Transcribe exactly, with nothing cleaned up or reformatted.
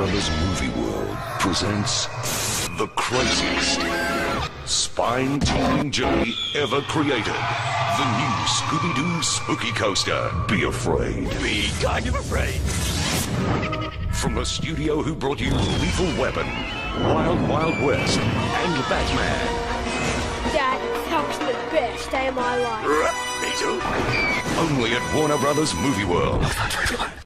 Brothers Movie World presents the craziest, spine-tingling journey ever created. The new Scooby-Doo Spooky Coaster. Be afraid. Be kind of afraid. From the studio who brought you Lethal Weapon, Wild Wild West, and Batman. Dad, that was the best day of my life. Me too. Only at Warner Brothers Movie World.